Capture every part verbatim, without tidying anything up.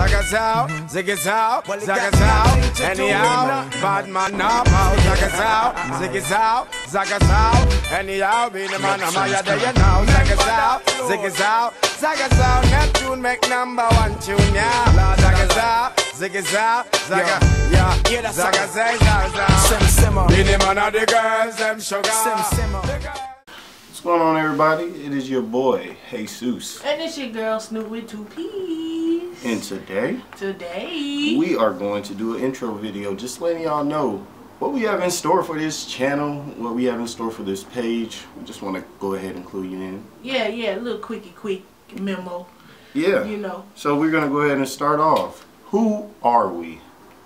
Zaga Zow, Ziggy Zow, Zaga Zow, anyhow, bad man now, Zaga Zow, Ziggy Zow, Zaga Zow, anyhow, be the man of my day, you know, Zaga Zow, Ziggy Zow, Zaga Zow, Neptune make number one tune, yeah, Zaga Zow, Ziggy Zow, Zaga, yeah, Zaga Zay, Zaga Zow, be the man of the girls, them sugar, What's going on, everybody? It is your boy, Seuss. And it's your girl, Snoopp with two P's. And today, today, we are going to do an intro video just letting y'all know what we have in store for this channel, what we have in store for this page. We just want to go ahead and clue you in. Yeah, yeah, a little quickie quick memo. Yeah. You know. So we're going to go ahead and start off. Who are we?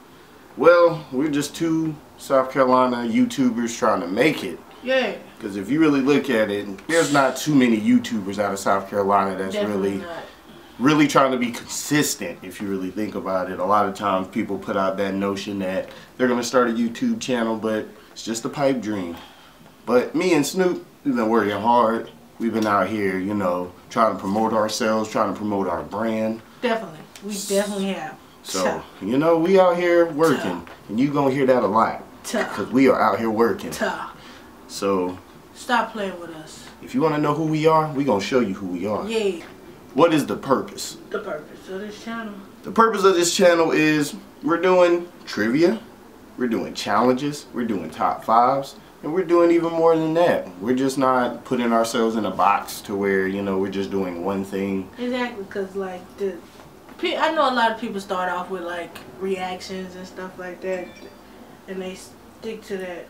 Well, we're just two South Carolina YouTubers trying to make it. Yeah. Because if you really look at it, there's not too many YouTubers out of South Carolina that's Definitely really, not. really trying to be consistent. If you really think about it, a lot of times people put out that notion that they're going to start a YouTube channel, but it's just a pipe dream. But me and Snoopp, we've been working hard. We've been out here, you know, trying to promote ourselves, trying to promote our brand. Definitely, we definitely have. So, Tough. you know, we out here working, Tough. and you gonna hear that a lot. Because we are out here working. Tough. So, stop playing with us. if you want to know who we are, we gonna show you who we are. Yeah. What is the purpose? The purpose of this channel. The purpose of this channel is we're doing trivia, we're doing challenges, we're doing top fives, and we're doing even more than that. We're just not putting ourselves in a box to where, you know, we're just doing one thing. Exactly, because like the, I know a lot of people start off with like reactions and stuff like that, and they stick to that.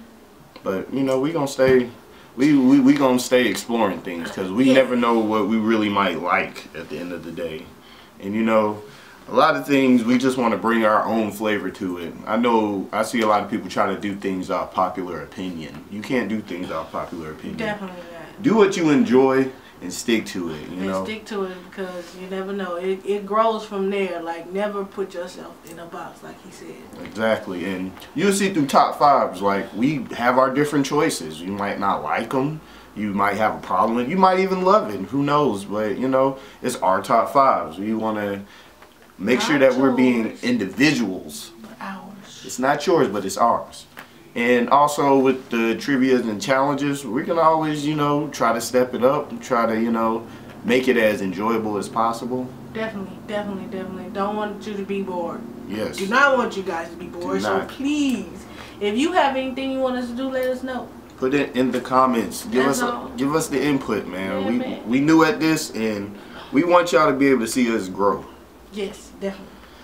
But you know, we gonna stay, we we we gonna stay exploring things because we yeah. never know what we really might like at the end of the day. And you know, a lot of things we just want to bring our own flavor to it. I know I see a lot of people try to do things off popular opinion. You can't do things off popular opinion. Definitely not. Do what you enjoy and stick to it. You and know. stick to it because you never know. It it grows from there. Like never put yourself in a box, like he said. Exactly, and you'll see through top fives, like we have our different choices. You might not like them, you might have a problem with it, you might even love it, who knows, but you know, it's our top fives. We want to make sure that we're being individuals. Ours. It's not yours, but it's ours. And also with the trivias and challenges, we can always, you know, try to step it up and try to, you know, make it as enjoyable as possible. Definitely, definitely, definitely. Don't want you to be bored. Yes. Do not want you guys to be bored. So please, if you have anything you want us to do, let us know. Put it in the comments. Give That's us all. give us the input, man. Yeah, we man. we new at this, and we want y'all to be able to see us grow. Yes, definitely.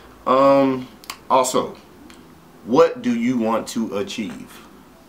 Um. Also, what do you want to achieve?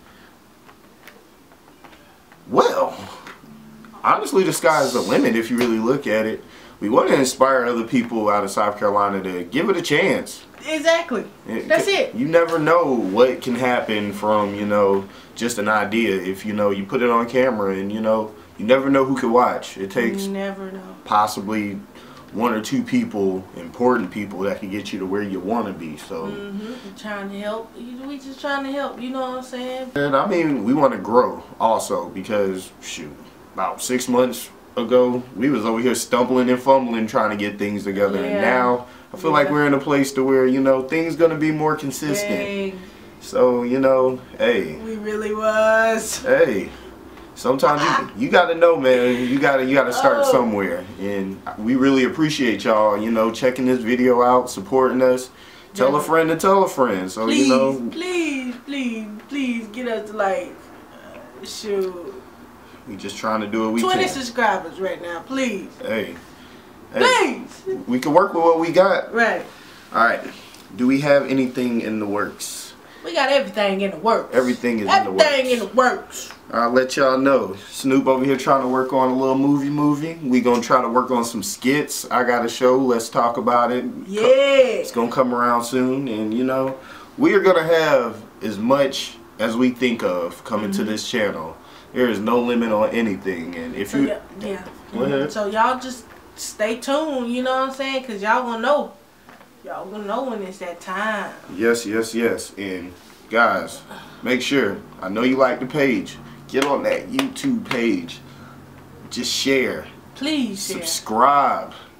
Well, honestly, the sky's the limit if you really look at it. We want to inspire other people out of South Carolina to give it a chance. Exactly. That's it. You never know what can happen from, you know, just an idea. If, you know, you put it on camera and, you know, you never know who could watch. It takes you never know. possibly one or two people, important people, that can get you to where you want to be. So, mm-hmm. We're trying to help. We just trying to help. You know what I'm saying? and I mean, we want to grow also because, shoot, about six months ago, we was over here stumbling and fumbling trying to get things together. Yeah. And now, I feel yeah. like we're in a place to where, you know, things going to be more consistent. Dang. So, you know, hey. We really was. Hey. Sometimes you, you gotta know, man. You gotta you gotta start oh. somewhere, and we really appreciate y'all. You know, checking this video out, supporting us. Tell yeah. a friend to tell a friend. So please, you know, please, please, please get us to like, uh, shoot. We just trying to do what we twenty can. subscribers right now, please. Hey, hey, please. We can work with what we got. Right. All right. Do we have anything in the works? We got everything in the works. Everything is everything in the works. Everything in the works. I'll let y'all know. Snoopp over here trying to work on a little movie movie. We gonna try to work on some skits. I got a show. Let's talk about it. Yeah. It's gonna come around soon, and you know, we are gonna have as much as we think of coming mm-hmm. to this channel. There is no limit on anything, and if so you yeah, yeah. Go ahead. So y'all just stay tuned. You know what I'm saying? Cause y'all gonna know. Y'all gonna know when it's that time. Yes, yes, yes. And guys, make sure. I know you like the page. Get on that YouTube page. Just share. Please share. Subscribe.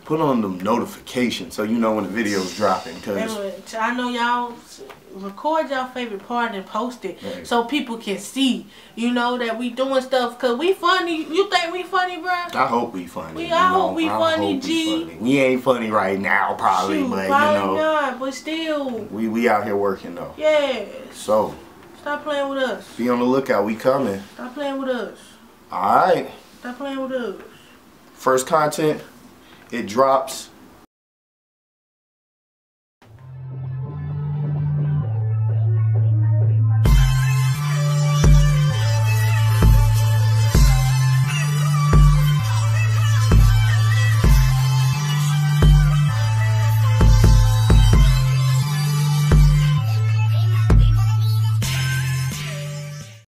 put on them notifications so you know when the video's dropping. Cause anyway, I know y'all record y'all favorite part and post it right. so people can see, you know, that we doing stuff. Cause we funny. You think we funny, bro? I hope we funny. We, you I know? hope we I funny, hope G. We, funny. We ain't funny right now, probably, Shoot, but probably you know, not. But still, we we out here working though. Yeah. So stop playing with us. Be on the lookout. We coming. Stop playing with us. All right. Stop playing with us. First content, it drops